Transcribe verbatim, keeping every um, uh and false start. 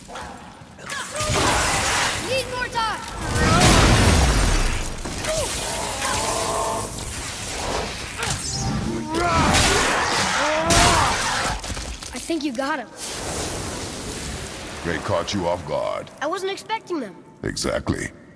Need more time! I think you got him. They caught you off guard. I wasn't expecting them. Exactly.